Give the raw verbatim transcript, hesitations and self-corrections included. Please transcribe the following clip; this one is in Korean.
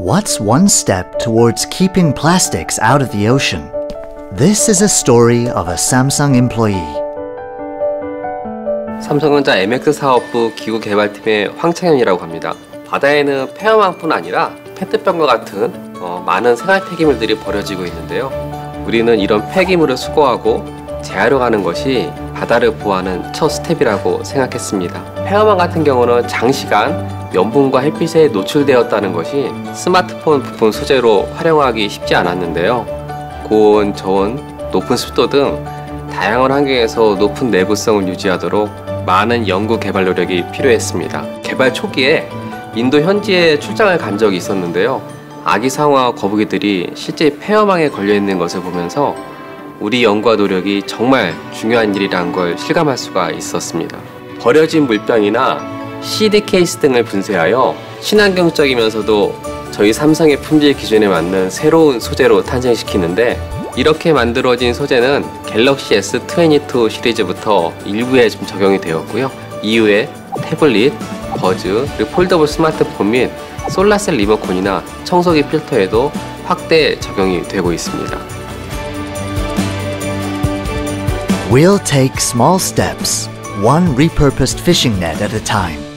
What's one step towards keeping plastics out of the ocean? This is a story of a Samsung employee. 삼성전자 엠엑스 사업부 기구개발팀의 황창현이라고 합니다. 바다에는 폐업만뿐 아니라 페트병과 같은 어, 많은 생활 폐기물들이 버려지고 있는데요. 우리는 이런 폐기물을 수거하고 재활용하는 것이 바다를 보호하는 첫 스텝이라고 생각했습니다. 폐업망 같은 경우는 장시간 염분과 햇빛에 노출되었다는 것이 스마트폰 부품 소재로 활용하기 쉽지 않았는데요. 고온, 저온, 높은 습도 등 다양한 환경에서 높은 내구성을 유지하도록 많은 연구 개발 노력이 필요했습니다. 개발 초기에 인도 현지에 출장을 간 적이 있었는데요. 아기 상어와 거북이들이 실제 폐업망에 걸려있는 것을 보면서 우리 연구와 노력이 정말 중요한 일이라는 걸 실감할 수가 있었습니다. 버려진 물병이나 씨디 케이스 등을 분쇄하여 친환경적이면서도 저희 삼성의 품질 기준에 맞는 새로운 소재로 탄생시키는데, 이렇게 만들어진 소재는 갤럭시 에스 이십이 시리즈부터 일부에 좀 적용이 되었고요. 이후에 태블릿, 버즈, 그리고 폴더블 스마트폰 및 솔라셀 리모컨이나 청소기 필터에도 확대 적용이 되고 있습니다. We'll take small steps, one repurposed fishing net at a time.